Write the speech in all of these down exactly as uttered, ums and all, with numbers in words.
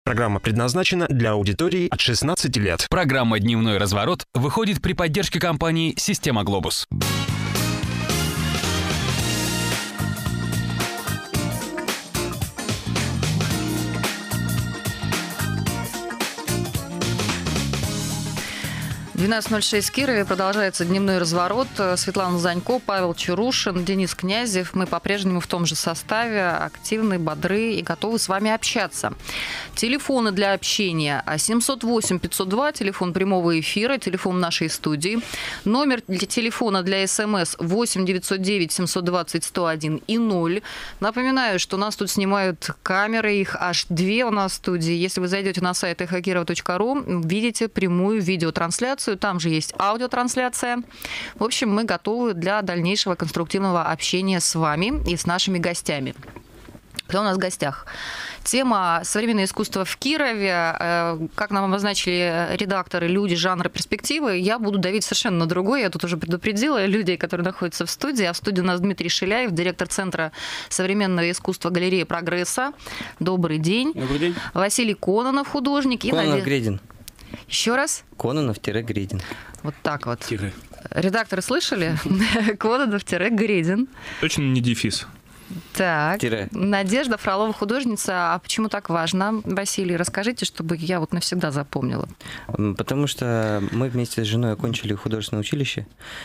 Программа предназначена для аудитории от шестнадцати лет. Программа «Дневной разворот» выходит при поддержке компании «Система Глобус». двенадцать ноль шесть в Кирове. Продолжается дневной разворот. Светлана Занько, Павел Чарушин, Денис Князев. Мы по-прежнему в том же составе, активны, бодры и готовы с вами общаться. Телефоны для общения семьсот восемь пятьсот два, телефон прямого эфира, телефон нашей студии. Номер для телефона для СМС восемь девятьсот девять семьсот двадцать сто один и ноль. Напоминаю, что нас тут снимают камеры, их аж две у нас в студии. Если вы зайдете на сайт эхо кирова точка ру, видите прямую видеотрансляцию. Там же есть аудиотрансляция. В общем, мы готовы для дальнейшего конструктивного общения с вами и с нашими гостями. Кто у нас в гостях? Тема «Современное искусство в Кирове». Как нам обозначили редакторы, люди, жанры, перспективы, я буду давить совершенно на другое. Я тут уже предупредила людей, которые находятся в студии. А в студии у нас Дмитрий Шиляев, директор Центра современного искусства галереи «Прогресса». Добрый день. Добрый день. Василий Кононов, художник. Кононов и Гредин. Еще раз? Кононов-Гредин. Вот так вот. Тире. Редакторы слышали? Кононов-Гредин. Точно не дефис. Так, Тире. Надежда Фролова, художница. А почему так важно? Василий, расскажите, чтобы я вот навсегда запомнила. Потому что мы вместе с женой окончили художественное училище,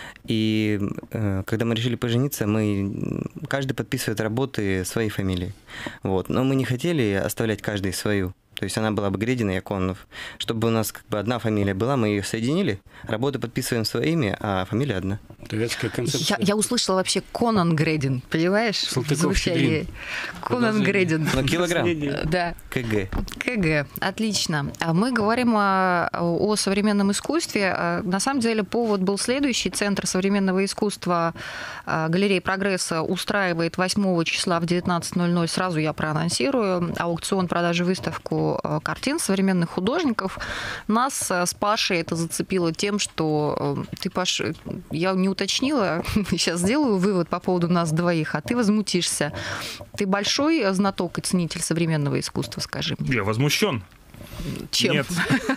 и э, когда мы решили пожениться, мы каждый подписывает работы своей фамилии. Вот. Но мы не хотели оставлять каждый свою. То есть она была бы Гредина, я Кононов. Чтобы у нас как бы одна фамилия была, мы ее соединили, работы подписываем своими, а фамилия одна. Турецкая концепция. Я, я услышала вообще Конан Гредин, понимаешь? Салтыков-Щедрин. Конан Гредин. Ну, килограмм. Да. КГ. КГ. Отлично. А мы говорим о, о современном искусстве. На самом деле повод был следующий. Центр современного искусства галереи «Прогресса» устраивает восьмого числа в девятнадцать ноль ноль, сразу я проанонсирую, аукцион, продажи, выставку картин современных художников. Нас с Пашей это зацепило тем, что ты, Паш, я не уточнила, сейчас сделаю вывод по поводу нас двоих, а ты возмутишься. Ты большой знаток и ценитель современного искусства, скажи мне. Я возмущен. Чем? Нет.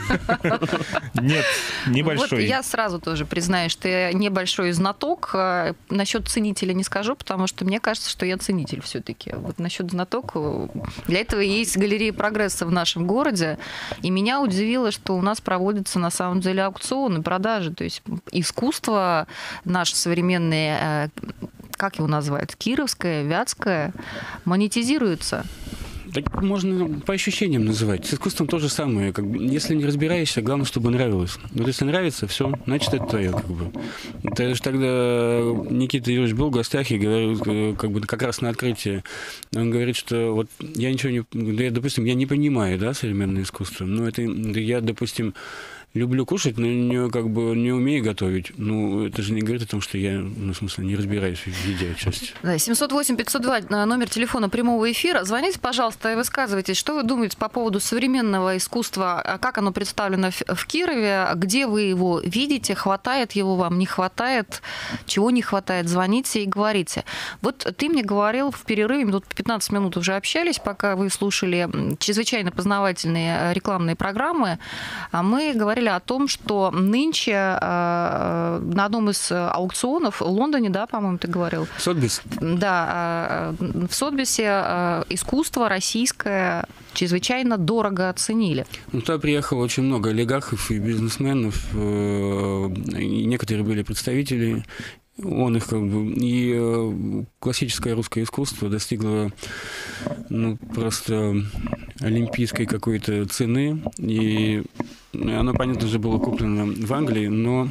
Нет, небольшой. Вот я сразу тоже признаюсь, что я небольшой знаток. Насчет ценителя не скажу, потому что мне кажется, что я ценитель все-таки. Вот насчет знаток, для этого есть галерея «Прогресса» в нашем городе. И меня удивило, что у нас проводятся на самом деле аукционы, продажи. То есть искусство наше современное, как его называют, кировское, вятское, монетизируется. Так можно по ощущениям называть. С искусством то же самое. Как бы, если не разбираешься, главное, чтобы нравилось. Вот если нравится, все, значит, это твое. Как бы. Это же тогда Никита Юрьевич был в гостях и говорил, как бы как раз на открытии. Он говорит, что вот я ничего не... Я, допустим, я не понимаю, да, современное искусство. Но это я, допустим, люблю кушать, но не, как бы, не умею готовить. Ну, это же не говорит о том, что я, ну, в смысле, не разбираюсь в еде отчасти. Да, семьсот восемь пятьсот два, номер телефона прямого эфира. Звоните, пожалуйста, и высказывайтесь, что вы думаете по поводу современного искусства, как оно представлено в Кирове, где вы его видите, хватает его вам, не хватает, чего не хватает, звоните и говорите. Вот ты мне говорил в перерыве, мы тут пятнадцать минут уже общались, пока вы слушали чрезвычайно познавательные рекламные программы, а мы говорили о том, что нынче э, на одном из аукционов в Лондоне, да, по-моему, ты говорил? Сотбис? Да, э, в Сотбисе э, искусство российское чрезвычайно дорого оценили. Ну, туда приехало очень много олигархов и бизнесменов, э, и некоторые были представители. Он их как бы... И э, классическое русское искусство достигло, ну, просто олимпийской какой-то цены. И оно, понятно же, было куплено в Англии, но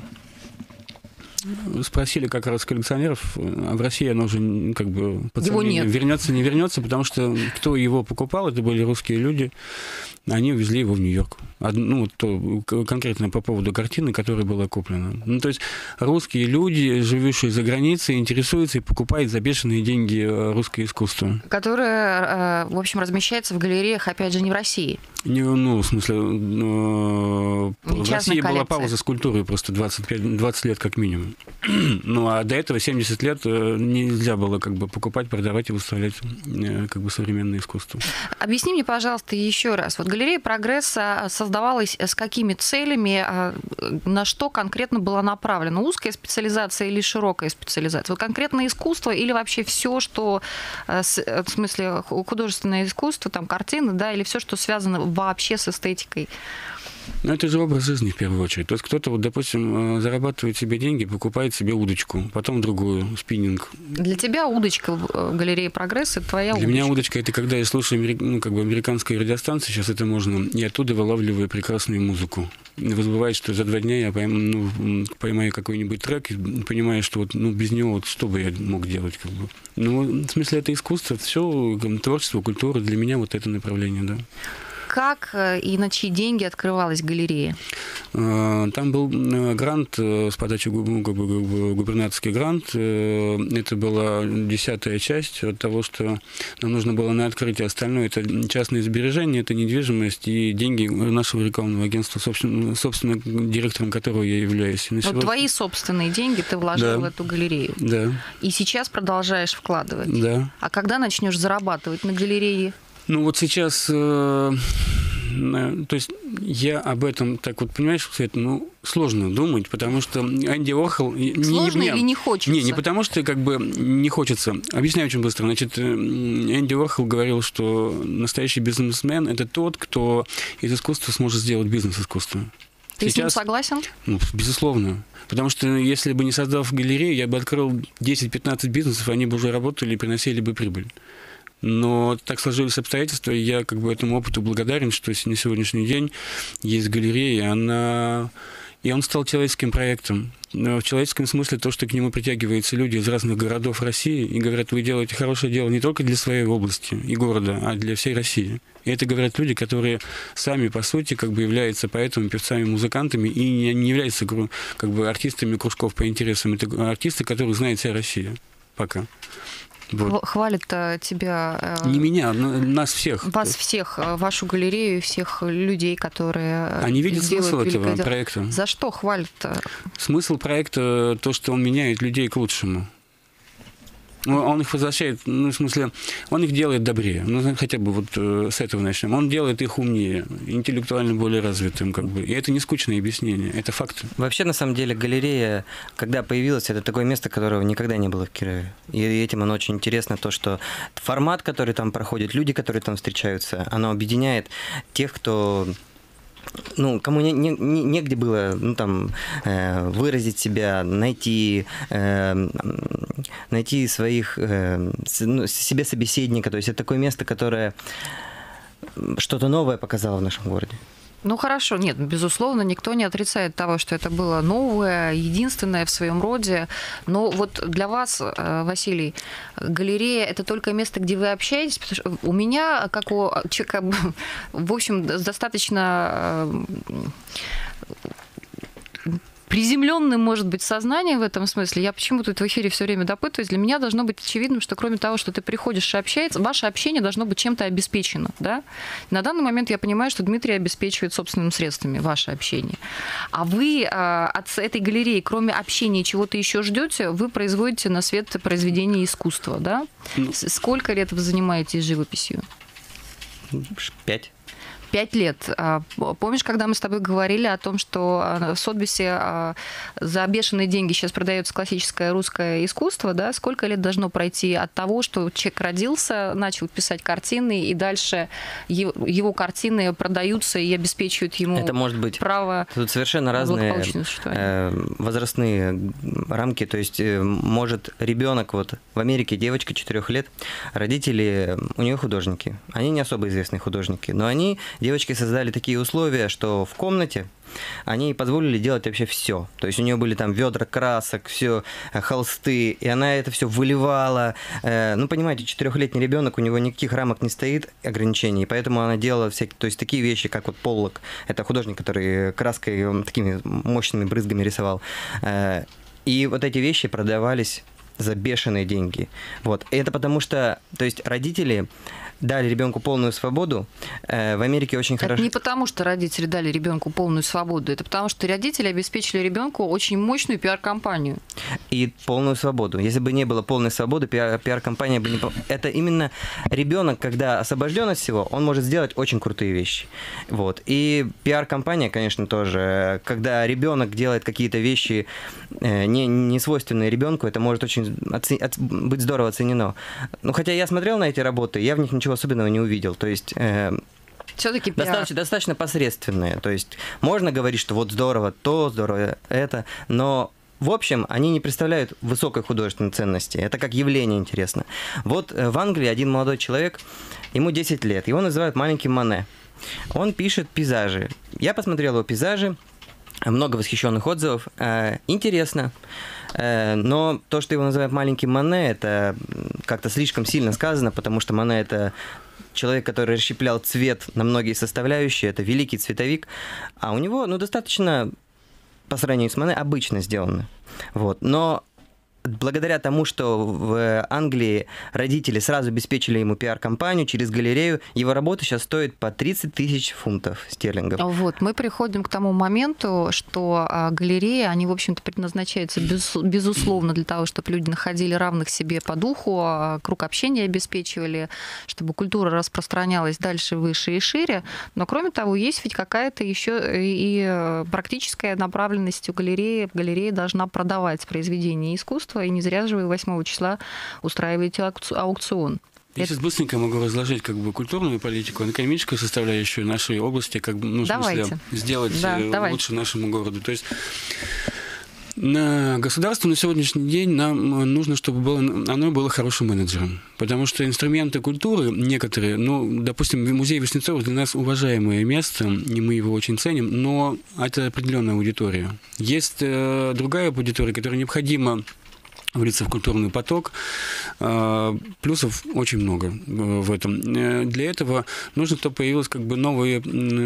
спросили как раз коллекционеров, а в России оно уже как бы по цене вернется, не вернется, потому что кто его покупал, это были русские люди, они увезли его в Нью-Йорк. Ну, то, конкретно по поводу картины, которая была куплена. Ну, то есть русские люди, живущие за границей, интересуются и покупают за бешеные деньги русское искусство. Которое, в общем, размещается в галереях, опять же, не в России. Не, ну, в смысле, в России была пауза с культурой просто двадцать пять, двадцать лет как минимум. Ну, а до этого семьдесят лет нельзя было как бы покупать, продавать и выставлять как бы современное искусство. Объясни мне, пожалуйста, еще раз. Вот Галерея «Прогресса» создавалась с какими целями, на что конкретно была направлена? Узкая специализация или широкая специализация? Вот конкретно искусство или вообще все, что, в смысле, художественное искусство, там, картины, да, или все, что связано вообще с эстетикой? Ну, это же образ жизни в первую очередь. То есть кто-то, вот, допустим, зарабатывает себе деньги, покупает себе удочку, потом другую, спиннинг. Для тебя удочка в галерее «Прогресс» — это твоя Для удочка? Для меня удочка — это когда я слушаю амери... ну, как бы американские радиостанции, сейчас это можно, и оттуда вылавливаю прекрасную музыку. Не забывает, что за два дня я поймаю, ну, поймаю какой-нибудь трек и понимаю, что вот, ну, без него вот, что бы я мог делать. Как бы. Ну, в смысле, это искусство, все, творчество, культура, для меня вот это направление, да. Как и на чьи деньги открывалась галерея? Там был грант с подачи, губернаторский грант. Это была десятая часть от того, что нам нужно было на открытие. Остальное — это частные сбережения, это недвижимость и деньги нашего рекламного агентства, собственно, собственно директором которого я являюсь. Вот сегодня... твои собственные деньги ты вложил да. в эту галерею. Да. И сейчас продолжаешь вкладывать. Да. А когда начнешь зарабатывать на галерее? Ну вот сейчас, э, э, то есть я об этом, так вот, понимаешь, Свет, ну, сложно думать, потому что Энди Уорхол... Сложно не, или не хочется? Не, не потому что как бы не хочется. Объясняю очень быстро. Значит, Энди Уорхол говорил, что настоящий бизнесмен – это тот, кто из искусства сможет сделать бизнес искусства. Ты сейчас, с ним согласен? Ну, безусловно. Потому что если бы не создав галерею, я бы открыл десять-пятнадцать бизнесов, они бы уже работали и приносили бы прибыль. Но так сложились обстоятельства, и я как бы этому опыту благодарен, что на сегодняшний день есть галерея, и она... и он стал человеческим проектом. Но в человеческом смысле то, что к нему притягиваются люди из разных городов России и говорят, вы делаете хорошее дело не только для своей области и города, а для всей России. И это говорят люди, которые сами, по сути, как бы являются поэтами, певцами, музыкантами и не являются как бы артистами кружков по интересам. Это артисты, которые знает вся Россия пока. Вот. Хвалит тебя... Не меня, нас всех. Вас всех, вашу галерею, всех людей, которые... Они видят смысл этого дело. проекта. За что хвалит? Смысл проекта — то, что он меняет людей к лучшему. Он их возвращает, ну, в смысле, он их делает добрее. Ну, хотя бы вот э, с этого начнем. Он делает их умнее, интеллектуально более развитым, как бы. И это не скучное объяснение, это факты. Вообще, на самом деле, галерея, когда появилась, это такое место, которого никогда не было в Кирове. И этим оно очень интересно, то, что формат, который там проходит, люди, которые там встречаются, оно объединяет тех, кто... Ну, кому не, не, негде было, ну, там, э, выразить себя, найти, э, найти своих, э, с, ну, себе собеседника. То есть это такое место, которое что-то новое показало в нашем городе. Ну хорошо, нет, безусловно, никто не отрицает того, что это было новое, единственное в своем роде. Но вот для вас, Василий, галерея — это только место, где вы общаетесь? Потому что у меня, как у человека, в общем, достаточно приземленным может быть сознание в этом смысле. Я почему-то в эфире все время допытываюсь. Для меня должно быть очевидным, что кроме того, что ты приходишь и общаешься, ваше общение должно быть чем-то обеспечено. Да? На данный момент я понимаю, что Дмитрий обеспечивает собственными средствами ваше общение. А вы от этой галереи, кроме общения, чего-то еще ждете, вы производите на свет произведения искусства. Да? Сколько лет вы занимаетесь живописью? Пять. Пять лет. Помнишь, когда мы с тобой говорили о том, что в Сотбисе за бешеные деньги сейчас продается классическое русское искусство, да? Сколько лет должно пройти от того, что человек родился, начал писать картины, и дальше его картины продаются и обеспечивают ему Это может быть. право... Тут совершенно разные возрастные рамки. То есть может ребенок, вот в Америке девочка четырех лет, родители, у нее художники. Они не особо известные художники, но они... Девочки создали такие условия, что в комнате они позволили делать вообще все. То есть у нее были там ведра красок, все, холсты, и она это все выливала. Ну, понимаете, четырехлетний ребенок, у него никаких рамок не стоит, ограничений, поэтому она делала всякие, то есть такие вещи, как вот Поллок, это художник, который краской такими мощными брызгами рисовал. И вот эти вещи продавались за бешеные деньги. Вот. И это потому что, то есть родители дали ребенку полную свободу. Э, в Америке очень это хорошо. Не потому, что родители дали ребенку полную свободу, это потому, что родители обеспечили ребенку очень мощную пиар-компанию. И полную свободу. Если бы не было полной свободы, пиар- пиар-компания бы не... Это именно ребенок, когда освобожден от всего, он может сделать очень крутые вещи. Вот. И пиар-компания, конечно, тоже. Когда ребенок делает какие-то вещи э, не, не свойственные ребенку, это может очень оце... от... быть здорово оценено. Ну, хотя я смотрел на эти работы, я в них ничего особенного не увидел. То есть... Э, Все-таки пиар. Достаточно, достаточно посредственные. То есть можно говорить, что вот здорово то, здорово это, но в общем они не представляют высокой художественной ценности. Это как явление интересно. Вот в Англии один молодой человек, ему десять лет, его называют маленьким Мане. Он пишет пейзажи. Я посмотрел его пейзажи, много восхищенных отзывов. Интересно. Но то, что его называют маленьким Мане, это как-то слишком сильно сказано, потому что Мане – это человек, который расщеплял цвет на многие составляющие, это великий цветовик, а у него, ну, достаточно, по сравнению с Мане, обычно сделано. Вот. Но благодаря тому, что в Англии родители сразу обеспечили ему пиар-компанию через галерею, его работа сейчас стоит по тридцать тысяч фунтов стерлингов. Вот, мы приходим к тому моменту, что галереи, они, в общем-то, предназначаются без, безусловно для того, чтобы люди находили равных себе по духу, круг общения обеспечивали, чтобы культура распространялась дальше, выше и шире. Но, кроме того, есть ведь какая-то еще и практическая направленность у галереи. Галерея должна продавать произведения искусства, и не зря же вы восьмого числа устраиваете аукцион. Я сейчас быстренько могу разложить как бы культурную политику, экономическую составляющую нашей области, как бы, ну, в смысле, сделать да, лучше давайте. нашему городу. То есть на государство на сегодняшний день нам нужно, чтобы было, оно было хорошим менеджером. Потому что инструменты культуры некоторые, ну, допустим, музей Васнецова для нас уважаемое место, и мы его очень ценим, но это определенная аудитория. Есть э, другая аудитория, которая необходима влиться в культурный поток. Плюсов очень много в этом. Для этого нужно, чтобы появились как бы новые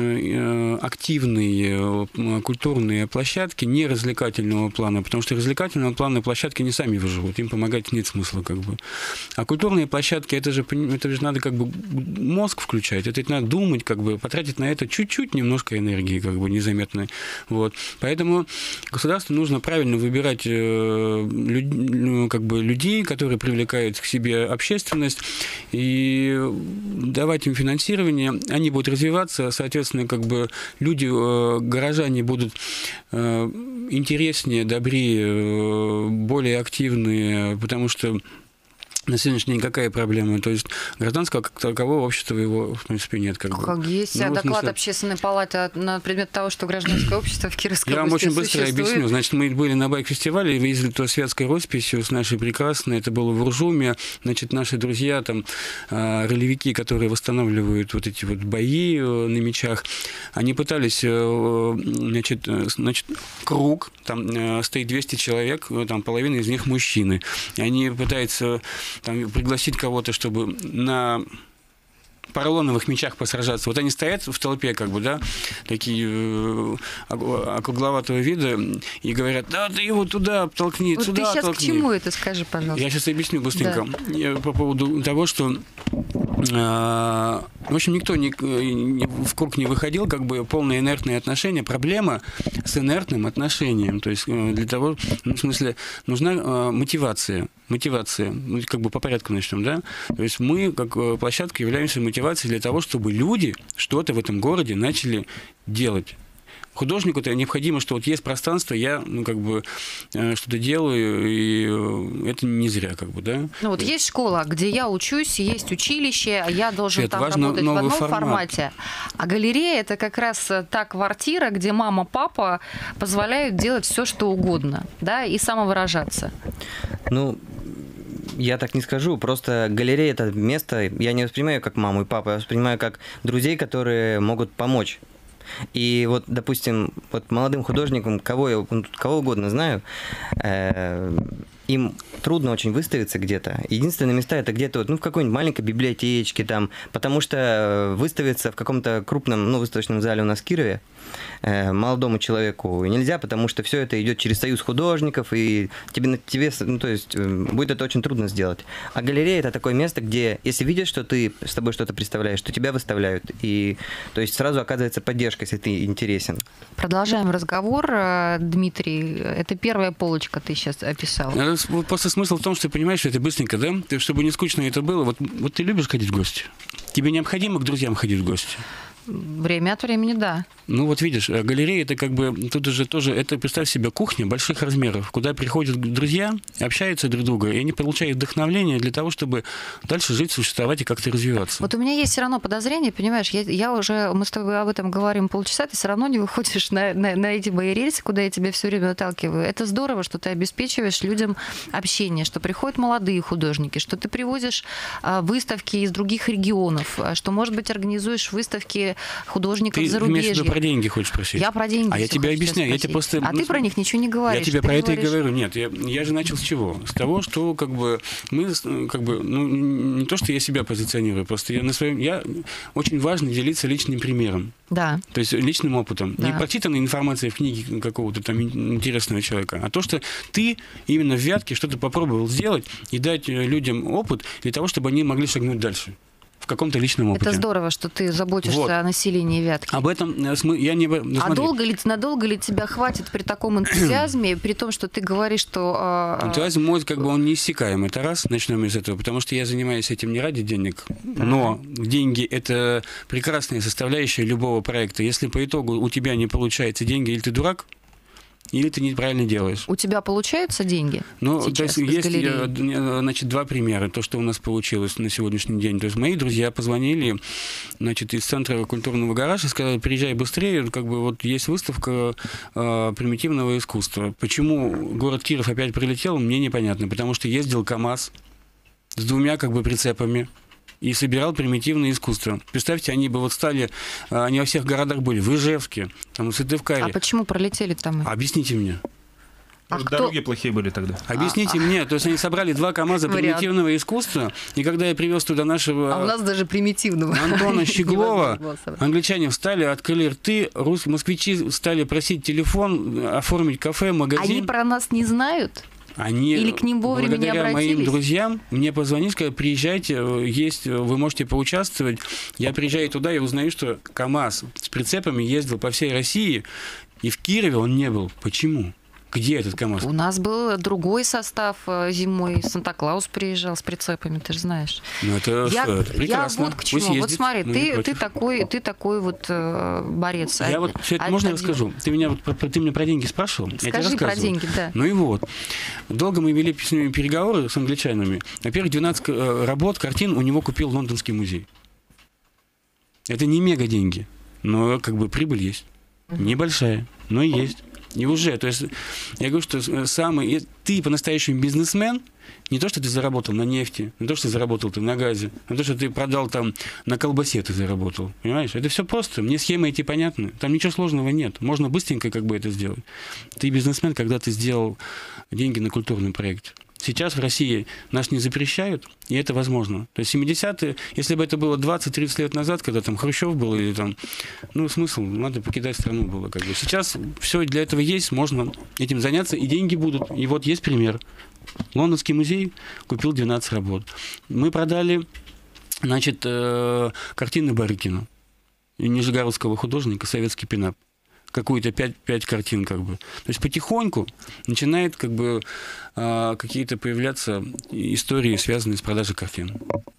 активные культурные площадки не развлекательного плана, потому что развлекательного плана площадки не сами выживут, им помогать нет смысла как бы. А культурные площадки, это же, это же надо как бы мозг включать, это надо думать, как бы потратить на это чуть-чуть немножко энергии как бы незаметной. Вот. Поэтому государству нужно правильно выбирать людей, как бы людей, которые привлекают к себе общественность, и давать им финансирование, они будут развиваться, соответственно, как бы люди, горожане будут интереснее, добрее, более активные, потому что на сегодняшний день какая проблема? То есть гражданского как такового общества его, в принципе, нет. Как, как бы. Есть ну, доклад смысле... Общественной палаты на предмет того, что гражданское общество в Кировской Я области вам очень быстро существует. объясню. Значит, мы были на байк-фестивале, выездили туда светской росписью с нашей прекрасной. Это было в Уржуме. Значит, наши друзья, там, ролевики, которые восстанавливают вот эти вот бои на мечах, они пытались, значит, значит круг, там стоит двести человек, там половина из них мужчины. И они пытаются там, пригласить кого-то, чтобы на поролоновых мечах посражаться. Вот они стоят в толпе, как бы, да, такие э, округловатого вида, и говорят, да, ты его туда толкни, вот туда ты сейчас толкни. К чему это, скажи, пожалуйста. Я сейчас объясню быстренько. Да. По поводу того, что в общем, никто не, не, в круг не выходил, как бы полное инертное отношение. Проблема с инертным отношением. То есть для того, ну, в смысле, нужна мотивация. Мотивация. Ну, как бы по порядку начнем, да? То есть мы, как площадка, являемся мотивацией для того, чтобы люди что-то в этом городе начали делать. Художнику-то необходимо, что вот есть пространство, я, ну, как бы, э, что-то делаю, и э, это не зря, как бы, да. Ну, вот есть школа, где я учусь, есть училище, я должен это там работать в одном формат. формате. А галерея – это как раз та квартира, где мама, папа позволяют делать все, что угодно, да, и самовыражаться. Ну, я так не скажу, просто галерея – это место, я не воспринимаю как маму и папу, я воспринимаю как друзей, которые могут помочь. И вот, допустим, вот молодым художникам, кого я кого угодно знаю, э, им трудно очень выставиться где-то. Единственные места это где-то вот, ну, в какой-нибудь маленькой библиотечке там, потому что выставиться в каком-то крупном, ну, выставочном зале у нас в Кирове э, молодому человеку нельзя, потому что все это идет через союз художников, и тебе, тебе ну, то есть, э, будет это очень трудно сделать. А галерея это такое место, где, если видят, что ты с тобой что-то представляешь, то тебя выставляют, и то есть сразу оказывается поддержка, если ты интересен. Продолжаем разговор, Дмитрий. Это первая полочка ты сейчас описал. Вот просто смысл в том, что ты понимаешь, что это быстренько, да? Ты, чтобы не скучно это было. Вот, вот ты любишь ходить в гости? Тебе необходимо к друзьям ходить в гости? Время от времени, да. Ну вот видишь, галерея это как бы, тут же тоже, это, представь себе, кухня больших размеров, куда приходят друзья, общаются друг с другом, и они получают вдохновление для того, чтобы дальше жить, существовать и как-то развиваться. Вот у меня есть все равно подозрение, понимаешь, я, я уже, мы с тобой об этом говорим полчаса, ты все равно не выходишь на, на, на эти мои рельсы, куда я тебя все время выталкиваю. Это здорово, что ты обеспечиваешь людям общение, что приходят молодые художники, что ты привозишь а, выставки из других регионов, что, может быть, организуешь выставки художников ты зарубежья. Ты про деньги хочешь спросить? Я про деньги. А я тебе объясняю. Я тебе просто... А ты про них ничего не говоришь. Я тебе ты про говоришь... это и говорю. Нет, я, я же начал с чего? С того, что как бы мы, как бы, ну, не то, что я себя позиционирую, просто я на своем... Я очень важно делиться личным примером. Да. То есть личным опытом. Да. Не прочитанной информацией в книге какого-то там интересного человека, а то, что ты именно в Вятке что-то попробовал сделать и дать людям опыт для того, чтобы они могли шагнуть дальше. В каком-то личном опыте. Это здорово, что ты заботишься вот. О населении Вятки. Об этом я не... Ну, а долго ли, надолго ли тебя хватит при таком энтузиазме, при том, что ты говоришь, что... Энтузиазм мой, как бы, он неиссякаем. Это раз, начнем из этого, потому что я занимаюсь этим не ради денег, но деньги – это прекрасная составляющая любого проекта. Если по итогу у тебя не получается деньги, или ты дурак, или ты неправильно делаешь. У тебя получаются деньги? Ну, то есть есть, значит, два примера, то, что у нас получилось на сегодняшний день. То есть мои друзья позвонили, значит, из Центра культурного гаража, сказали, приезжай быстрее, как бы вот есть выставка э, примитивного искусства. Почему город Киров опять прилетел, мне непонятно, потому что ездил КАМАЗ с двумя, как бы, прицепами и собирал примитивное искусство. Представьте, они бы вот стали, они во всех городах были, в Ижевске, там, в Сыктывкаре. А почему пролетели там? Объясните мне. А дороги кто... плохие были тогда. Объясните а, мне. То есть они собрали два КАМАЗа примитивного вариант. искусства, и когда я привез туда нашего... А у нас даже примитивного. Антона Щеглова, англичане встали, открыли рты, русские москвичи стали просить телефон, оформить кафе, магазин. Они про нас не знают? Они, или к ним вовремя не обратились? Благодаря моим друзьям мне позвонили, сказали, приезжайте, есть, вы можете поучаствовать. Я приезжаю туда и узнаю, что КАМАЗ с прицепами ездил по всей России, и в Кирове он не был. Почему? Где этот КАМАЗ? У нас был другой состав зимой. Санта-Клаус приезжал с прицепами, ты же знаешь. Ну, это, я, это прекрасно. Я вот к чему. Вот смотри, ну, ты, ты, такой, ты такой вот э, борец. Я а, вот все это а, можно а, расскажу? Ты меня, вот, ты меня про деньги спрашивал? Скажи я тебе про деньги, да. Ну и вот. Долго мы вели с ними переговоры с англичанами. Во-первых, двенадцать работ, картин у него купил Лондонский музей. Это не мега деньги, но как бы прибыль есть. Небольшая, но есть. И уже, то есть, я говорю, что самый, ты по-настоящему бизнесмен, не то, что ты заработал на нефти, не то, что ты заработал ты на газе, не то, что ты продал там на колбасе ты заработал, понимаешь? Это все просто, мне схемы эти понятны, там ничего сложного нет, можно быстренько как бы это сделать. Ты бизнесмен, когда ты сделал деньги на культурный проект. Сейчас в России нас не запрещают, и это возможно. То есть семидесятые, если бы это было двадцать-тридцать лет назад, когда там Хрущев был, или там, ну, смысл, надо покидать страну было. Как бы. Сейчас все для этого есть, можно этим заняться, и деньги будут. И вот есть пример. Лондонский музей купил двенадцать работ. Мы продали, значит, картины Барыкина, нижегородского художника, советский пинап. Какую-то пять, пять картин, как бы. То есть потихоньку начинает как бы какие-то появляться истории, связанные с продажей картин.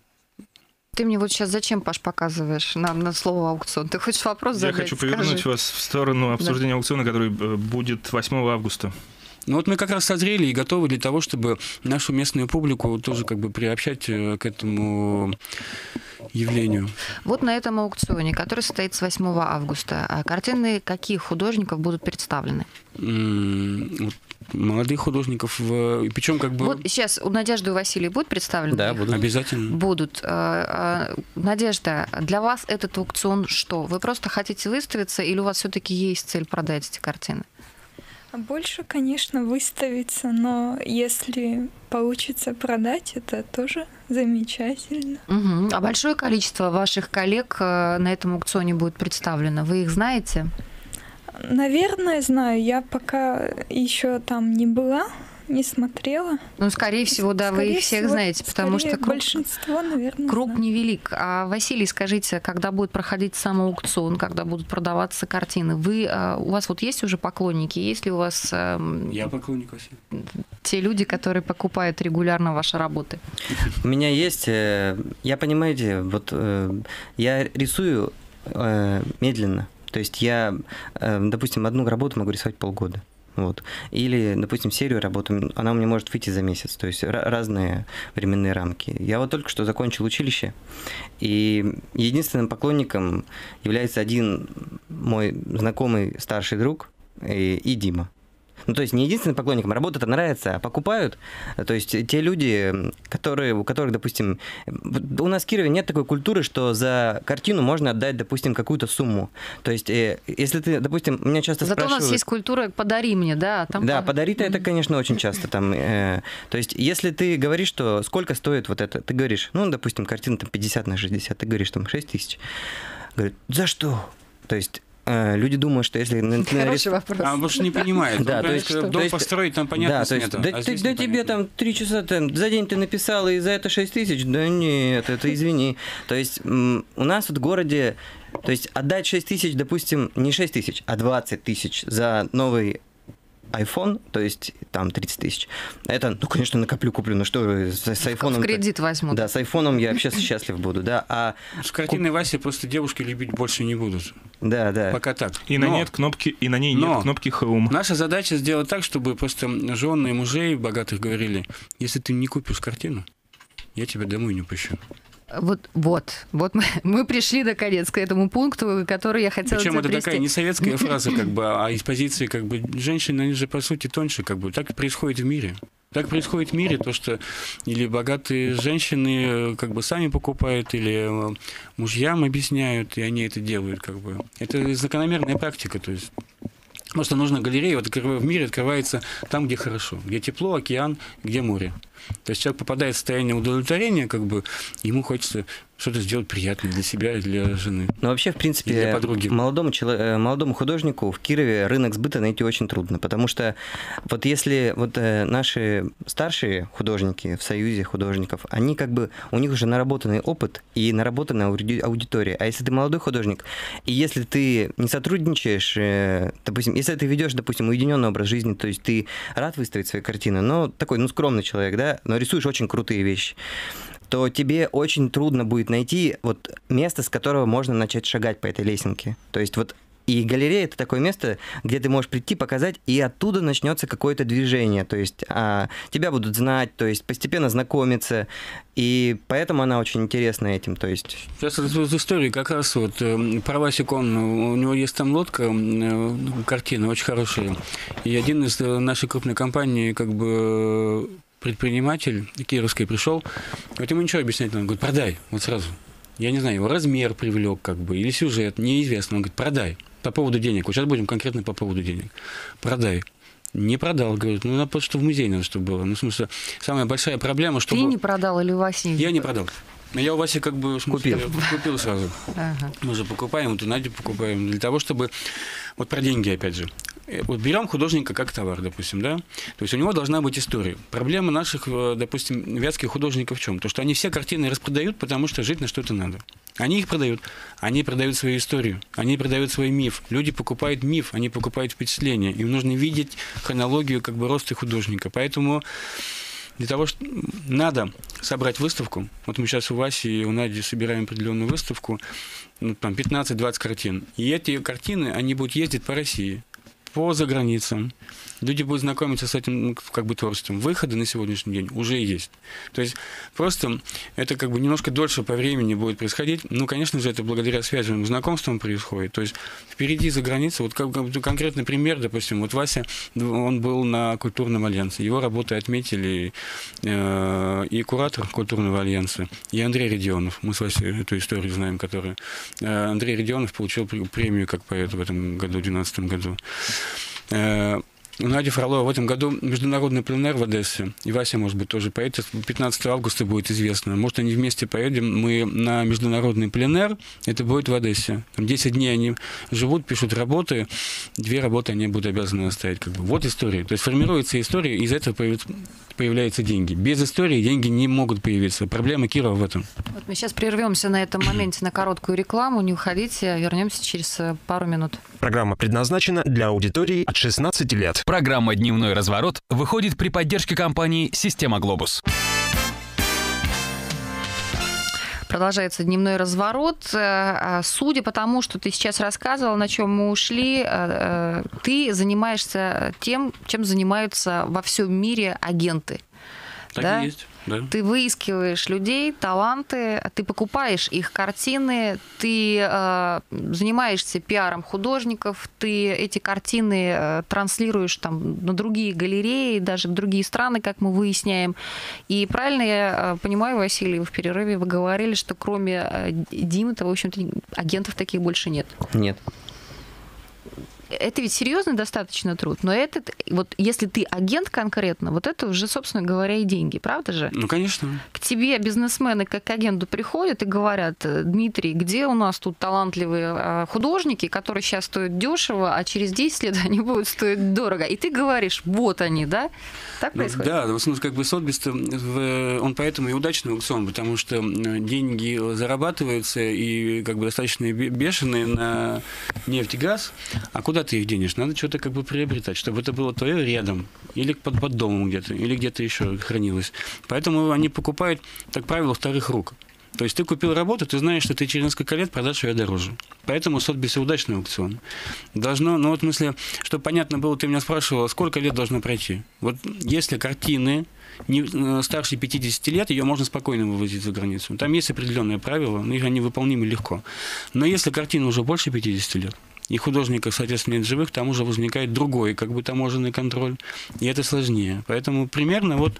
Ты мне вот сейчас зачем, Паш, показываешь нам на слово аукцион? Ты хочешь вопрос задать? Я хочу повернуть Скажи. вас в сторону обсуждения да. аукциона, который будет восьмого августа. Ну вот мы как раз созрели и готовы для того, чтобы нашу местную публику тоже как бы приобщать к этому явлению. Вот на этом аукционе, который состоится восьмого августа, картины каких художников будут представлены? Mm, молодых художников, причем как бы... Вот сейчас у Надежды и Василия будут представлены? Да, будут. Обязательно. Будут. Надежда, для вас этот аукцион что? Вы просто хотите выставиться или у вас все-таки есть цель продать эти картины? Больше, конечно, выставиться, но если получится продать, это тоже замечательно. Угу. А большое количество ваших коллег э, на этом аукционе будет представлено. Вы их знаете? Наверное, знаю. Я пока еще там не была, не смотрела. Ну, скорее всего, да, Скорее вы их всех всего, знаете, потому что круг, большинство, наверное, круг знаю. невелик. А, Василий, скажите, когда будет проходить сам аукцион, когда будут продаваться картины, вы, э, у вас вот есть уже поклонники? Есть ли у вас э, Я поклонник Василия. те люди, которые покупают регулярно ваши работы? У меня есть, э, я, понимаете, вот э, я рисую э, медленно. То есть я, э, допустим, одну работу могу рисовать полгода. Вот. Или, допустим, серию работы, она у меня может выйти за месяц. То есть разные временные рамки. Я вот только что закончил училище, и единственным поклонником является один мой знакомый старший друг и, и Дима. Ну, то есть не единственным поклонникам, работа-то нравится, а покупают, то есть те люди, которые, у которых, допустим, у нас в Кирове нет такой культуры, что за картину можно отдать, допустим, какую-то сумму. То есть, если ты, допустим, меня часто Зато спрашивают... у нас есть культура «подари мне», да? Там да, по... подари-то это, конечно, очень часто. Там, э, то есть, если ты говоришь, что сколько стоит вот это, ты говоришь, ну, допустим, картина там пятьдесят на шестьдесят, ты говоришь, там, шесть тысяч. Говорят, за что? То есть, люди думают, что если... Хороший вопрос. А больше не понимает. Да, ну, то есть, дом то есть, построить, там понятно, да, то есть, смета, да, а ты, здесь да тебе непонятно. там три часа там, за день ты написал, и за это шесть тысяч? Да нет, это извини. То есть м, у нас вот в городе, то есть отдать шесть тысяч, допустим, не шесть тысяч, а двадцать тысяч за новый iPhone, то есть там тридцать тысяч. Это, ну, конечно, накоплю, куплю. Ну что, с, с айфоном... В кредит возьмут. Да, с айфоном я вообще счастлив буду, да. А... С картиной Васи просто девушки любить больше не будут. Да, да. Пока так. И Но на нет кнопки, и на ней Но нет кнопки Home. наша задача сделать так, чтобы просто жены и мужей богатых говорили, если ты не купишь картину, я тебя домой не пущу. Вот, вот, вот мы, мы пришли наконец к этому пункту, который я хотела Причем это привести. такая не советская фраза, как бы, а из позиции, как бы, женщины, они же по сути тоньше, как бы, так и происходит в мире. Так происходит в мире, то, что или богатые женщины как бы сами покупают, или мужьям объясняют, и они это делают, как бы. Это закономерная практика, то есть. Просто нужно галерея, вот в мире открывается там, где хорошо, где тепло, океан, где море. То есть человек попадает в состояние удовлетворения, как бы ему хочется что-то сделать приятное для себя и для жены. Ну, вообще, в принципе, молодому, человеку, молодому художнику в Кирове рынок сбыта найти очень трудно, потому что вот если вот наши старшие художники в Союзе художников, они как бы, у них уже наработанный опыт и наработанная аудитория. А если ты молодой художник, и если ты не сотрудничаешь, допустим, если ты ведешь, допустим, уединенный образ жизни, то есть ты рад выставить свои картины, но такой, ну, скромный человек, да, но рисуешь очень крутые вещи, то тебе очень трудно будет найти вот место, с которого можно начать шагать по этой лесенке. То есть вот и галерея — это такое место, где ты можешь прийти, показать, и оттуда начнется какое-то движение. То есть а, тебя будут знать, то есть постепенно знакомиться, и поэтому она очень интересна этим. То есть... Сейчас из истории как раз вот про Васик, он, у него есть там лодка, картина очень хорошая, и один из нашей крупной компании как бы предприниматель кировский пришел, вот ему ничего объяснять, он говорит, продай, вот сразу. Я не знаю, его размер привлек, как бы, или сюжет, неизвестно. Он говорит, продай. По поводу денег. Вот сейчас будем конкретно по поводу денег. Продай. Не продал, говорит, ну, надо, что в музей надо, чтобы было. Ну, в смысле, самая большая проблема, чтобы... Ты не продал или Вася? Я не продал. Я у Васи как бы смысле, купил. купил сразу. Ага. Мы же покупаем, вот и Надю покупаем, для того, чтобы... Вот про деньги, опять же. Вот берем художника как товар, допустим, да? То есть у него должна быть история. Проблема наших, допустим, вятских художников в чем? То, что они все картины распродают, потому что жить на что-то надо. Они их продают. Они продают свою историю. Они продают свой миф. Люди покупают миф, они покупают впечатление. Им нужно видеть хронологию как бы роста художника. Поэтому для того, что надо собрать выставку, вот мы сейчас у Васи и у Нади собираем определенную выставку, ну, там пятнадцать-двадцать картин. И эти картины, они будут ездить по России, по заграницам. Люди будут знакомиться с этим как бы творчеством. Выходы на сегодняшний день уже есть. То есть просто это как бы немножко дольше по времени будет происходить. Ну, конечно же, это благодаря связям, знакомствам происходит. То есть впереди за границей, вот как, конкретный пример, допустим, вот Вася, он был на Культурном альянсе. Его работы отметили э, и куратор Культурного альянса, и Андрей Родионов. Мы с Васей эту историю знаем, который... Э, Андрей Родионов получил премию как поэт в этом году, в две тысячи двенадцатом году. У Нади Фролова в этом году международный пленэр в Одессе. И Вася, может быть, тоже поедет. пятнадцатого августа будет известно. Может, они вместе поедем. Мы на международный пленэр. Это будет в Одессе. Там десять дней они живут, пишут работы. Две работы они будут обязаны оставить. Как бы. Вот история. То есть формируется история, и из этого появляются, появляются деньги. Без истории деньги не могут появиться. Проблема Кирова в этом. Вот мы сейчас прервемся на этом моменте на короткую рекламу. Не уходите. Вернемся через пару минут. Программа предназначена для аудитории от шестнадцати лет. Программа «Дневной разворот» выходит при поддержке компании «Система Глобус». Продолжается дневной разворот. Судя по тому, что ты сейчас рассказывал, на чем мы ушли, ты занимаешься тем, чем занимаются во всем мире агенты. Так да? и есть. Да. Ты выискиваешь людей, таланты, ты покупаешь их картины, ты э, занимаешься пиаром художников, ты эти картины э, транслируешь там на другие галереи, даже в другие страны, как мы выясняем. И правильно я э, понимаю, Василий, в перерыве вы говорили, что кроме э, Димы-то, в общем-то, агентов таких больше нет. Нет. Это ведь серьезный достаточно труд, но этот, вот если ты агент конкретно, вот это уже, собственно говоря, и деньги, правда же? Ну, конечно. К тебе бизнесмены как к агенту приходят и говорят: Дмитрий, где у нас тут талантливые художники, которые сейчас стоят дешево, а через десять лет они будут стоить дорого? И ты говоришь: вот они, да? Так происходит? Да, в основном, как бы Сотбис, он поэтому и удачный аукцион, потому что деньги зарабатываются и как бы достаточно бешеные на нефть и газ. А куда ты их денешь? Надо что-то как бы приобретать, чтобы это было твое рядом, или под, под домом где-то, или где-то еще хранилось. Поэтому они покупают, как правило, вторых рук. То есть ты купил работу, ты знаешь, что ты через несколько лет продашь ее дороже. Поэтому Сотбис удачный аукцион. Должно, ну вот в смысле, чтобы понятно было, ты меня спрашивала, сколько лет должно пройти. Вот если картины не, старше пятидесяти лет, ее можно спокойно вывозить за границу. Там есть определенные правила, но их они выполнимы легко. Но если картина уже больше пятидесяти лет, и художников, соответственно, нет живых, там уже возникает другой, как бы, таможенный контроль, и это сложнее. Поэтому примерно вот...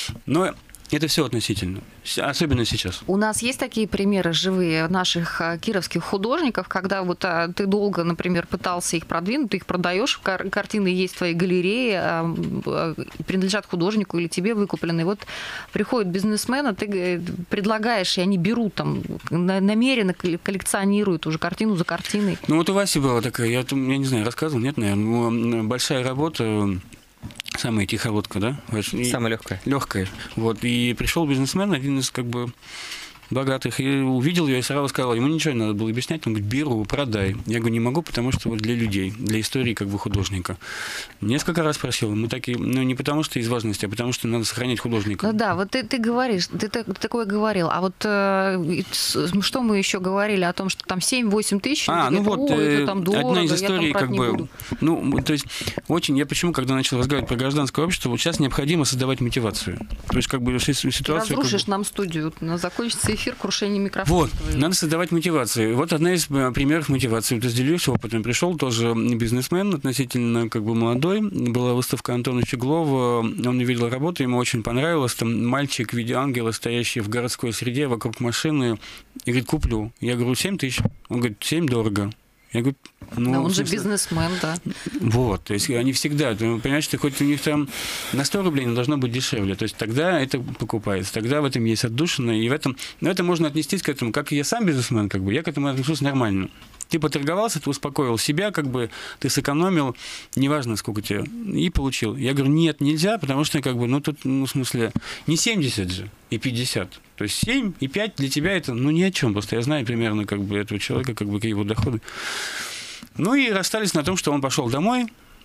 Но это все относительно, особенно сейчас. У нас есть такие примеры живые наших кировских художников, когда вот ты долго, например, пытался их продвинуть, ты их продаешь, кар- картины есть в твоей галерее, принадлежат художнику или тебе выкуплены. Вот приходит бизнесмен, а ты предлагаешь, и они берут там, намеренно коллекционируют уже картину за картиной. Ну вот у Васи была такая, я, я не знаю, рассказывал, нет, наверное, большая работа. Самая тихоходка, да? Самая легкая. Легкая. Вот. И пришел бизнесмен, один из как бы богатых, и увидел ее и сразу сказал, ему ничего не надо было объяснять, он говорит: беру, продай. Я говорю: не могу, потому что вот для людей, для истории как бы художника. Несколько раз просил, мы такие, ну не потому что из важности, а потому что надо сохранять художника. Ну да, вот ты, ты говоришь, ты, ты такое говорил, а вот э, что мы еще говорили о том, что там семь-восемь тысяч, а, ну говорят: вот, о, это там дорого, одна из историй, я там как бы, буду. ну, то есть, очень, я почему, когда начал разговаривать про гражданское общество, вот сейчас необходимо создавать мотивацию. То есть, как бы, ситуацию... Разрушишь как бы... нам студию, закончится эфир крушением микрофона. Вот, надо создавать мотивацию. Вот одна из примеров мотивации. Вот разделюсь опытом. Пришел тоже бизнесмен, относительно как бы молодой. Была выставка Антона Фиглова. Он увидел работу, ему очень понравилось. Там мальчик в виде ангела, стоящий в городской среде, вокруг машины. И говорит: куплю. Я говорю: семь тысяч. Он говорит: семь дорого. Я говорю: ну, да, он же смысле... бизнесмен, да. Вот, то есть они всегда, ты понимаешь, что хоть у них там на сто рублей, но должно быть дешевле. То есть тогда это покупается, тогда в этом есть отдушина, и в этом, но это можно отнестись к этому, как и я сам бизнесмен, как бы, я к этому отношусь нормально. Ты поторговался, ты успокоил себя, как бы, ты сэкономил, неважно, сколько тебе, и получил. Я говорю: нет, нельзя, потому что, как бы, ну, тут, ну, в смысле, не семьдесят же и пятьдесят. То есть семь и пять для тебя это, ну, ни о чем. Просто я знаю примерно, как бы, этого человека, как бы, его доходы. Ну, и расстались на том, что он пошел домой,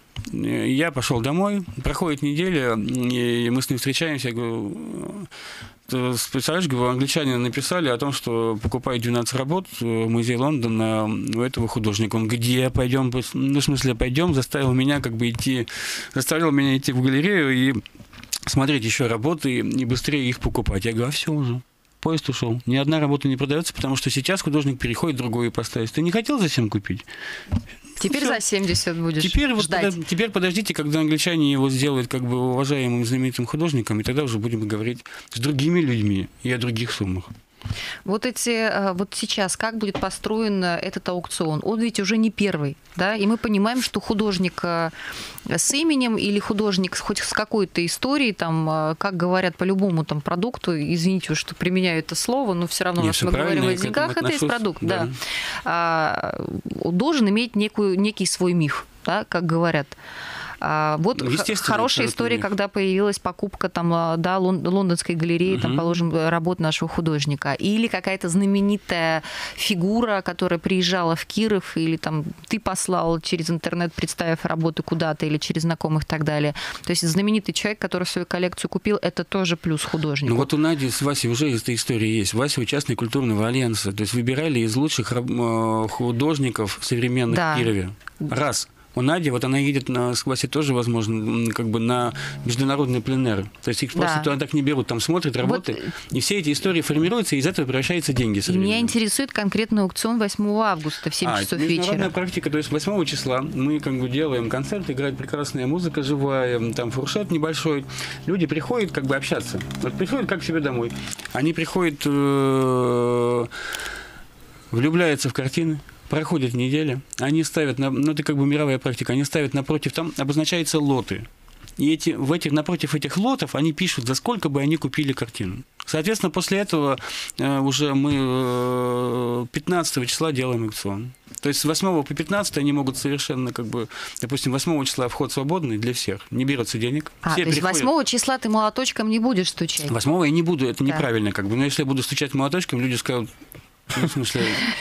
я пошел домой, проходит неделя, и мы с ним встречаемся, я говорю: представляешь, говорю, англичане написали о том, что покупают двенадцать работ в музее Лондона у этого художника. Он: где пойдем? Ну, в смысле, пойдем, заставил меня как бы идти, заставил меня идти в галерею и смотреть еще работы и быстрее их покупать. Я говорю: а все уже. Поезд ушел. Ни одна работа не продается, потому что сейчас художник переходит в другую ипостась. Ты не хотел зачем купить? Теперь Всё. за семьдесят будешь теперь ждать. Вот, подо... Теперь подождите, когда англичане его сделают как бы уважаемым знаменитым художником, и тогда уже будем говорить с другими людьми и о других суммах. Вот эти, вот сейчас как будет построен этот аукцион? Он ведь уже не первый, да, и мы понимаем, что художник с именем или художник хоть с какой-то историей, там, как говорят по любому там продукту, извините, что применяю это слово, но все равно, Нет, мы говорим о деньгах, это есть продукт, да, да. Должен иметь некую, некий свой миф, да, как говорят. Вот хорошая история, когда появилась покупка там, да, лондонской галереи, угу. там, положим, работ нашего художника, или какая-то знаменитая фигура, которая приезжала в Киров, или там ты послал через интернет, представив работы куда-то, или через знакомых и так далее. То есть знаменитый человек, который свою коллекцию купил, это тоже плюс художнику. Ну вот у Нади с Васей уже эта история есть. Вася участник культурного альянса, то есть выбирали из лучших художников современных да. в Кирове. Раз. У Нади, вот она едет на Сквасе тоже, возможно, как бы на международные пленеры. То есть их да. просто туда так не берут, там смотрят работы, вот. И все эти истории формируются, и из этого превращаются деньги. И меня интересует конкретный аукцион восьмого августа в семь а, часов вечера. Международная практика, то есть восьмого числа мы как бы делаем концерт, играет прекрасная музыка живая, там фуршет небольшой. Люди приходят как бы общаться. Вот приходят как к себе домой. Они приходят, э- влюбляются в картины. Проходит неделя, они ставят, на, ну это как бы мировая практика, они ставят напротив, там обозначаются лоты. И эти, в этих, напротив этих лотов они пишут, за сколько бы они купили картину. Соответственно, после этого э, уже мы э, пятнадцатого числа делаем аукцион. То есть с восьмого по пятнадцатое они могут совершенно, как бы, допустим, восьмого числа вход свободный для всех, не берется денег. А, все то есть приходят. восьмого числа ты молоточком не будешь стучать? восьмого я не буду, это да. неправильно, как бы. Но если я буду стучать молоточком, люди скажут, ну, в смысле,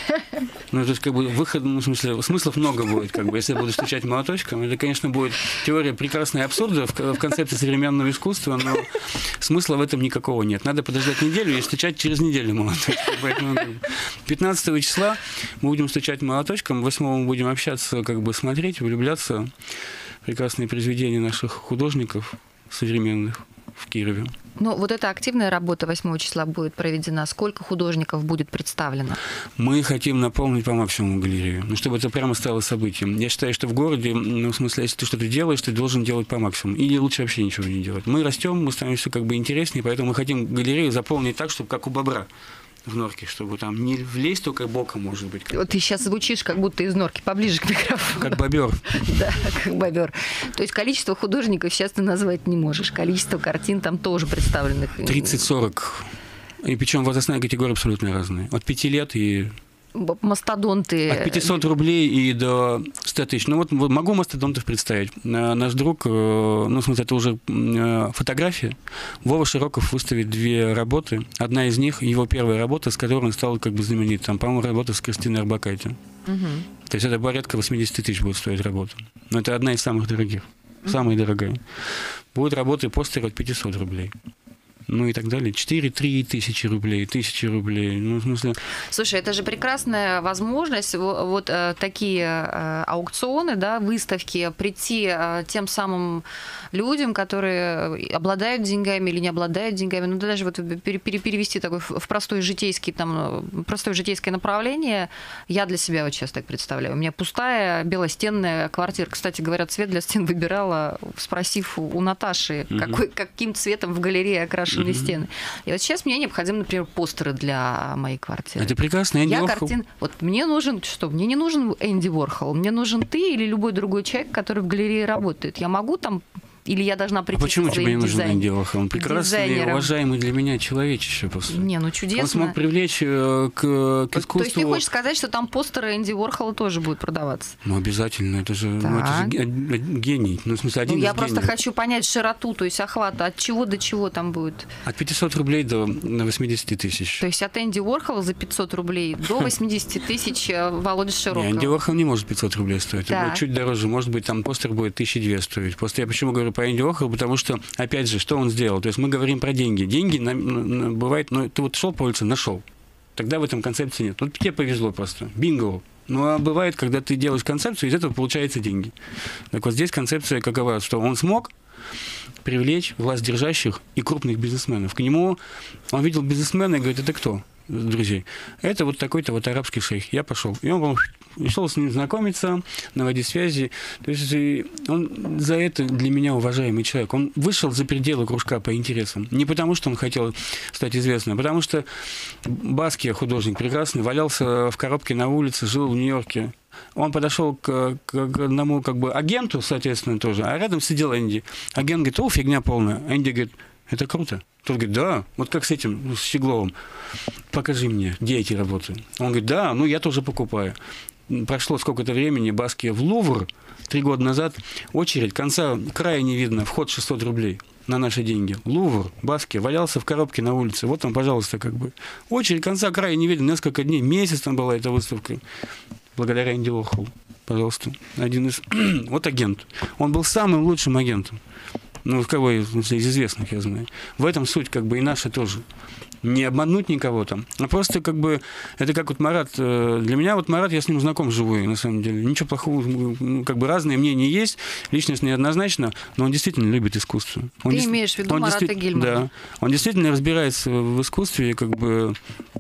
ну, это как бы выход, ну, в смысле, смыслов много будет, как бы, если я буду стучать молоточком. Это, конечно, будет теория прекрасной абсурда в, в концепции современного искусства, но смысла в этом никакого нет. Надо подождать неделю и стучать через неделю молоточком. Поэтому пятнадцатого числа мы будем стучать молоточком, восьмого мы будем общаться, как бы смотреть, влюбляться в прекрасные произведения наших художников современных в Кирове. Ну, вот эта активная работа восьмого числа будет проведена. Сколько художников будет представлено? Мы хотим наполнить по максимуму галерею, ну, чтобы это прямо стало событием. Я считаю, что в городе, ну, в смысле, если ты что-то делаешь, ты должен делать по максимуму. Или лучше вообще ничего не делать. Мы растем, мы становимся как бы интереснее, поэтому мы хотим галерею заполнить так, чтобы как у бобра в норке, чтобы там не влезть только боком, может быть. Вот ты сейчас звучишь, как будто из норки, поближе к микрофону. Как бобер. Да, как бобер. То есть количество художников сейчас ты назвать не можешь. Количество картин там тоже представленных. тридцать-сорок. И причем возрастная категория абсолютно разная. От пяти лет и... Мастодонты. От пятисот рублей и до ста тысяч. Ну вот могу мастодонтов представить. Наш друг, ну в смысле, это уже фотография. Вова Широков выставит две работы. Одна из них, его первая работа, с которой он стал как бы знаменит. Там, по-моему, работа с Кристиной Арбакайте. Угу. То есть это порядка восемьдесят тысяч будет стоить работа. Но это одна из самых дорогих. Самая дорогая. Будет работа и постер от пятисот рублей. Ну и так далее. четыре-три тысячи рублей, тысячи рублей. Ну, в смысле... Слушай, это же прекрасная возможность вот, вот э, такие э, аукционы, да, выставки, прийти э, тем самым людям, которые обладают деньгами или не обладают деньгами, ну даже вот пере, перевести такой в простой житейский, там, простое житейское направление. Я для себя вот сейчас так представляю. У меня пустая белостенная квартира. Кстати говоря, цвет для стен выбирала, спросив у Наташи, mm-hmm. какой, каким цветом в галерее окрашен mm-hmm. стены. И вот сейчас мне необходимы, например, постеры для моей квартиры. Это прекрасно, Энди Я Уорхол. Картин... Вот мне нужен, что? Мне не нужен Энди Уорхол. Мне нужен ты или любой другой человек, который в галерее работает. Я могу там... Или я должна прийти а почему со своим тебе не нужен дизайн... Энди Уорхол? Он прекрасный и уважаемый для меня человечище просто. Не, ну чудесно. Он смог привлечь к, к искусству... То есть ты хочешь сказать, что там постеры Энди Уорхола тоже будут продаваться? Ну, обязательно. Это же, ну, это же гений. Ну, в смысле, один ну, из я просто гениев. хочу понять широту, то есть охвата, от чего до чего там будет. От пятисот рублей до восьмидесяти тысяч. То есть от Энди Уорхола за пятьсот рублей до восьмидесяти тысяч Володи Широкого. Энди Уорхол не может пятьсот рублей стоить. Это будет чуть дороже. Может быть, там постер будет тысячи две стоить. Просто я почему говорю про Энди Уорхола? Потому что, опять же, что он сделал? То есть мы говорим про деньги. Деньги на, на, бывает, ну, ты вот шел по улице, нашел. Тогда в этом концепции нет. Вот тебе повезло просто. Бинго. Ну, а бывает, когда ты делаешь концепцию, из этого получаются деньги. Так вот здесь концепция какова? Что он смог привлечь властдержащих и крупных бизнесменов. К нему он видел бизнесмена и говорит, это кто? друзей. Это вот такой-то вот арабский шейх. Я пошел. И он был, и шел с ним знакомиться, наводить связи. То есть он за это для меня уважаемый человек. Он вышел за пределы кружка по интересам. Не потому, что он хотел стать известным, а потому что Баски, художник прекрасный, валялся в коробке на улице, жил в Нью-Йорке. Он подошел к, к одному как бы агенту, соответственно, тоже, а рядом сидел Энди. Агент говорит: о, фигня полная. Энди говорит: это круто. Тот говорит: да, вот как с этим, с Щегловым. Покажи мне, где эти работы. Он говорит: да, ну я тоже покупаю. Прошло сколько-то времени, Баски в Лувр, три года назад, очередь, конца, края не видно, вход шестьсот рублей на наши деньги. Лувр, Баски, валялся в коробке на улице. Вот там, пожалуйста, как бы. Очередь, конца, края не видно, несколько дней, месяц там была эта выставка. Благодаря Энди Уорхолу, пожалуйста. Один из... вот агент. Он был самым лучшим агентом. Ну, кого из известных я знаю. В этом суть, как бы, и наша тоже. Не обмануть никого там, а просто, как бы, это как вот Марат. Для меня вот Марат, я с ним знаком живой, на самом деле. Ничего плохого, как бы разные мнения есть, личность неоднозначна, но он действительно любит искусство. Он Ты дес... имеешь в виду он Марата действи... Гильмана? Да. Он действительно разбирается в искусстве, как бы...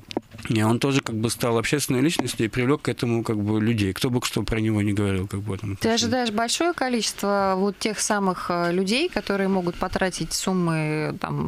И он тоже как бы стал общественной личностью и привлек к этому как бы людей. Кто бы что про него не говорил. Как бы, там, Ты ожидаешь большое количество вот тех самых людей, которые могут потратить суммы там,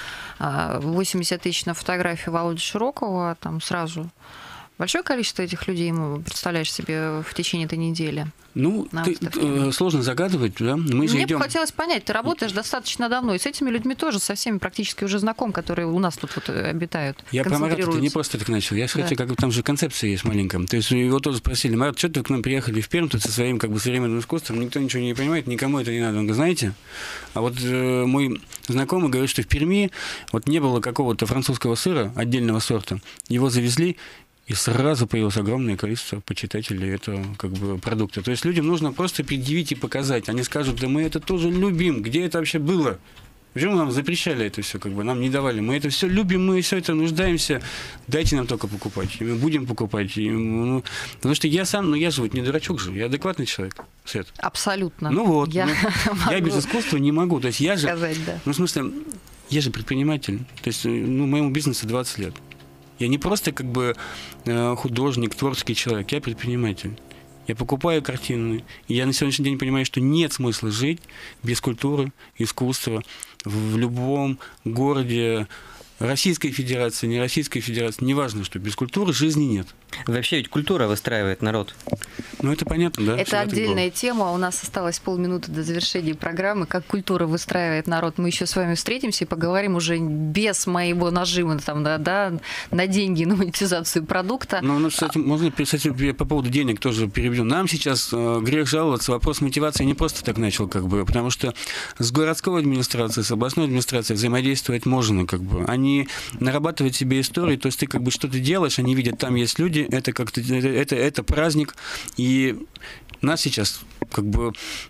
восемьдесят тысяч на фотографию Володи Широкова там сразу? Большое количество этих людей ему представляешь себе в течение этой недели? Ну, ты, э, сложно загадывать, да? Мы же Мне идем... бы хотелось понять, ты работаешь достаточно давно, и с этими людьми тоже, со всеми практически уже знаком, которые у нас тут вот обитают. Я про Марата не просто так начал. Я же да. хочу, как там же концепция есть маленькая. То есть его тоже спросили: Марат, что ты к нам приехали в Пермь тут со своим как бы современным искусством? Никто ничего не понимает, никому это не надо. Он говорит: знаете, а вот э, мой знакомый говорит, что в Перми вот не было какого-то французского сыра отдельного сорта. Его завезли, и сразу появилось огромное количество почитателей этого как бы продукта. То есть людям нужно просто предъявить и показать. Они скажут: да мы это тоже любим. Где это вообще было? Почему нам запрещали это все, как бы нам не давали? Мы это все любим, мы все это нуждаемся. Дайте нам только покупать. И мы будем покупать. И, ну, потому что я сам, ну я же вот не дурачок же, я адекватный человек, Свет. Абсолютно. Ну вот. Я, ну, я без искусства не могу. То есть я же, сказать, да. ну в смысле, я же предприниматель. То есть, ну, моему бизнесу двадцать лет. Я не просто как бы художник, творческий человек, я предприниматель. Я покупаю картины, и я на сегодняшний день понимаю, что нет смысла жить без культуры, искусства в любом городе Российской Федерации, не Российской Федерации, неважно, что без культуры жизни нет. Вообще ведь культура выстраивает народ. Ну, это понятно, да? Это отдельная тема. У нас осталось полминуты до завершения программы. Как культура выстраивает народ. Мы еще с вами встретимся и поговорим уже без моего нажима там, да, да, на деньги, на монетизацию продукта. Ну, ну, кстати, можно, кстати, по поводу денег тоже переведу. Нам сейчас э, грех жаловаться. Вопрос мотивации не просто так начал, как бы, потому что с городской администрацией, с областной администрацией взаимодействовать можно, как бы. Они нарабатывают себе истории, то есть ты как бы что-то делаешь, они видят, там есть люди, это как-то это, это, это праздник, и нас сейчас как бы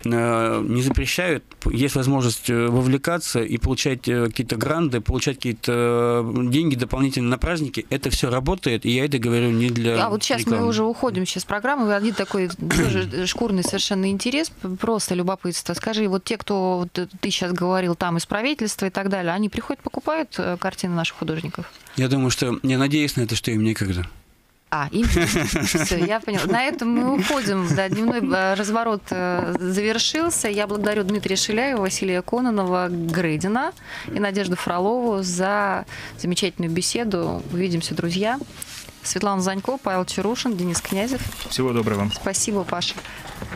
э, не запрещают, есть возможность вовлекаться и получать э, какие-то гранты, получать какие-то деньги дополнительно на праздники. Это все работает, и я это говорю не для А вот сейчас рекламы. Мы уже уходим сейчас с программы. Один такой тоже шкурный совершенно интерес, просто любопытство. Скажи, вот те, кто вот, ты сейчас говорил там из правительства и так далее, они приходят, покупают картины наших художников? Я думаю, что я надеюсь на это, что им некогда. А, и все, я поняла. На этом мы уходим. Да, дневной разворот завершился. Я благодарю Дмитрия Шиляева, Василия Кононова, Грейдина и Надежду Фролову за замечательную беседу. Увидимся, друзья. Светлана Занько, Павел Чарушин, Денис Князев. Всего доброго. Спасибо, Паша.